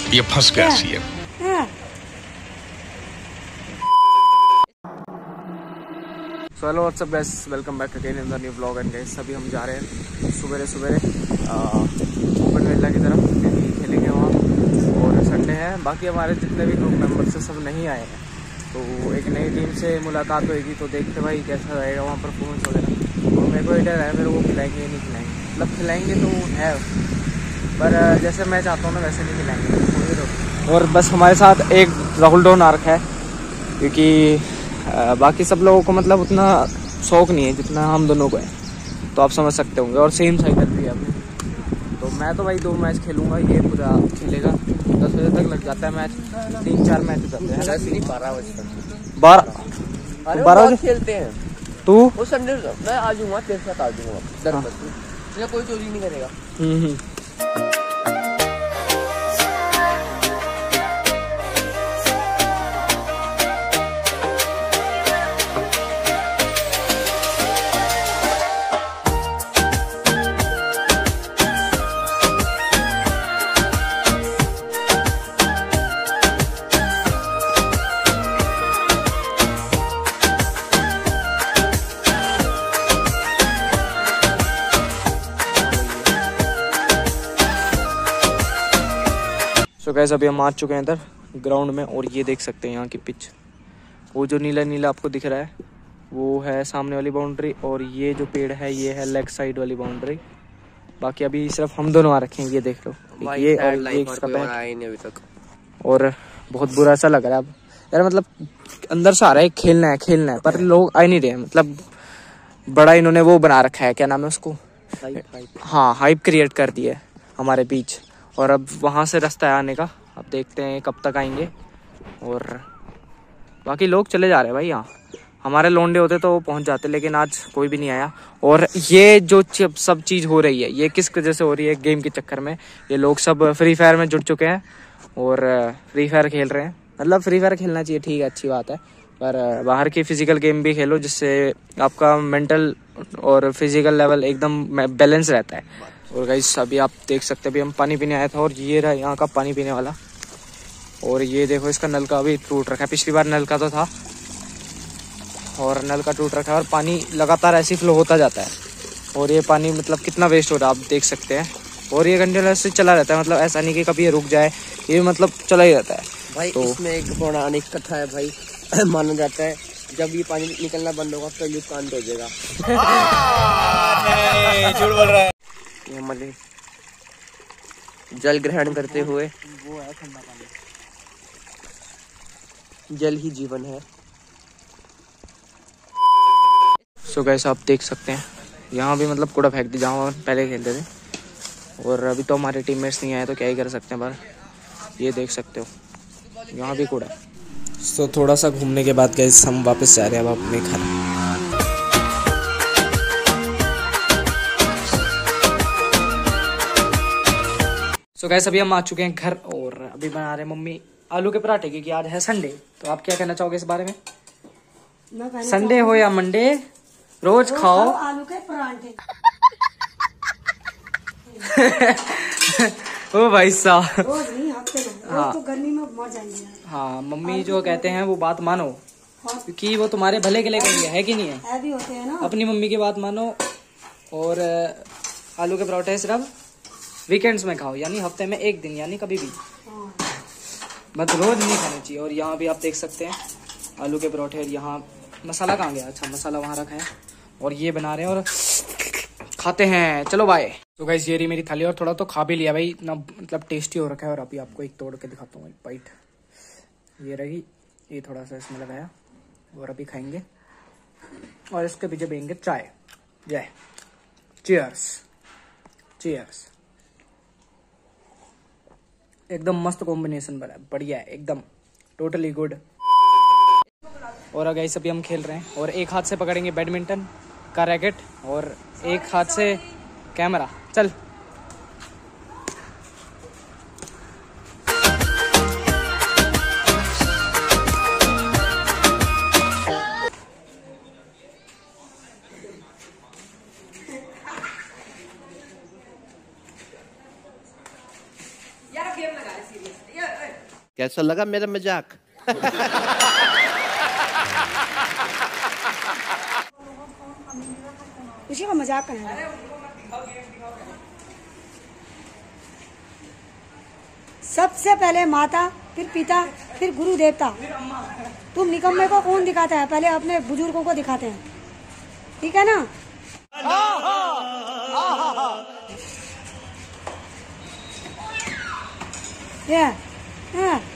ये फंस गया CM. So hello WhatsApp guys, welcome back again in the new blog. And guys अभी हम जा रहे हैं सुबह ओपन वेला की तरफ, खेलेंगे वहाँ। और संडे है, बाकी हमारे जितने भी ग्रुप मेंबर्स हैं सब नहीं आए हैं, तो एक नई टीम से मुलाकात होगी। तो देखते भाई कैसा रहेगा वहाँ परफॉर्मेंस वगैरह। तो मेरे को ये डर है मेरे को खिलाएंगे या नहीं खिलाएंगे, मतलब खिलाएंगे तो है, पर जैसे मैं चाहता हूँ ना वैसे नहीं खिलाएंगे। और बस हमारे साथ एक राहुल डॉन आ रखा है, क्योंकि बाकी सब लोगों को मतलब उतना शौक नहीं है जितना हम दोनों को है, तो आप समझ सकते होंगे। और सेम साइकिल भी है अपने। तो मैं तो भाई 2 मैच खेलूंगा, ये पूरा खेलेगा। 10 बजे तक लग जाता है मैच, 3-4 मैच हो जाते हैं। 12 बजे खेलते हैं। तू वो संडे मैं आ जाऊंगा, तेरे साथ आ जाऊंगा। कोई चोरी नहीं करेगा। तो गाइस अभी हम आ चुके हैं इधर ग्राउंड में, और ये देख सकते हैं यहाँ की पिच। वो जो नीला नीला आपको दिख रहा है वो है सामने वाली बाउंड्री, और ये जो पेड़ है ये है लेग साइड वाली बाउंड्री। बाकी अभी सिर्फ हम दोनों आ रखे हैं, ये देख लो, ये और ये इसका पैर। और बहुत बुरा सा लग रहा है अब यार, मतलब अंदर से आ रहा है खेलना है, पर लोग आ नहीं रहे हैं। मतलब बड़ा इन्होंने वो बना रखा है, क्या नाम है उसको, हाँ हाइप क्रिएट कर दी है हमारे बीच। और अब वहाँ से रास्ता है आने का, अब देखते हैं कब तक आएंगे। और बाकी लोग चले जा रहे हैं भाई, यहाँ हमारे लोंडे होते तो वो पहुँच जाते, लेकिन आज कोई भी नहीं आया। और ये जो सब चीज़ हो रही है ये किस वजह से हो रही है, गेम के चक्कर में ये लोग सब फ्री फायर में जुट चुके हैं और फ्री फायर खेल रहे हैं। मतलब फ्री फायर खेलना चाहिए, ठीक है, अच्छी बात है, पर बाहर की फिजिकल गेम भी खेलो जिससे आपका मेंटल और फिजिकल लेवल एकदम बैलेंस रहता है। और गाइस अभी आप देख सकते हैं, अभी हम पानी पीने आया था और ये रहा यहाँ का पानी पीने वाला। और ये देखो इसका नल का भी टूट रखा है, पिछली बार नल का तो था और नल का टूट रखा है, और पानी लगातार ऐसे फ्लो होता जाता है। और ये पानी मतलब कितना वेस्ट हो रहा है आप देख सकते हैं। और ये कंटिन्यूअसली चला रहता है, मतलब ऐसा नहीं कि कभी ये रुक जाए, ये मतलब चला ही रहता है भाई। तो इसमें एक पौराणिक कथा है भाई, माना जाता है जब ये पानी निकलना बंद होगा तो युग कांत हो जाएगा। झूठ बोल रहा है। ये मले जल ग्रहण करते हुए, वो है ठंडा पानी, जल ही जीवन है। सो गाइस आप देख सकते हैं यहाँ भी मतलब कूड़ा फेंक दी जहाँ पहले खेलते थे। और अभी तो हमारे टीममेट्स नहीं आए तो क्या ही कर सकते हैं, पर ये देख सकते हो यहाँ भी कूड़ा। सो थोड़ा सा घूमने के बाद गाइस हम वापस जा रहे हैं अब अपने घर। सो गाइस अभी हम आ चुके हैं घर, और अभी बना रहे मम्मी आलू के पराठे, क्योंकि आज है संडे। तो आप क्या कहना चाहोगे इस बारे में? संडे हो या मंडे, रोज खाओ आलू के पराठे। ओ भाई साहब, रोज नहीं, हफ्ते में। रोज तो गर्मी में मर जाएंगे। हाँ मम्मी जो कहते हैं वो बात मानो, क्योंकि वो तुम्हारे भले के लिए कहेंगे, है कि नहीं है? भी होते हैं ना, अपनी मम्मी की बात मानो। और आलू के पराठे सिर्फ वीकेंड्स में खाओ, यानी हफ्ते में 1 दिन, यानी कभी भी, मत रोज नहीं खानी चाहिए। और यहाँ भी आप देख सकते हैं आलू के पराठे, और यहाँ मसाला कहाँ गया, अच्छा मसाला वहाँ रखा है, और ये बना रहे हैं और खाते हैं। चलो बाय। तो गाइस ये रही मेरी थाली, और थोड़ा तो खा भी लिया भाई, इतना मतलब टेस्टी हो रखा है। और अभी आपको एक तोड़ के दिखाता हूँ, एक बाइट ये रही, ये थोड़ा सा इसमें लगाया, और अभी खाएंगे और इसके पीछे पियेंगे चाय। जय चीयर्स, चीयर्स। एकदम मस्त कॉम्बिनेशन बना, बढ़िया है एकदम, टोटली गुड। और गाइस अभी हम खेल रहे हैं, और एक हाथ से पकड़ेंगे बैडमिंटन का रैकेट और एक हाथ से कैमरा। चल यार गेम लगा रहे सीरियस यार। कैसा लगा मेरा मजाक? उसी का मजाक करना है। सबसे पहले माता, फिर पिता, फिर गुरु देवता। तुम निकम्मे को कौन दिखाता है? पहले अपने बुजुर्गों को दिखाते हैं, ठीक है ना? ये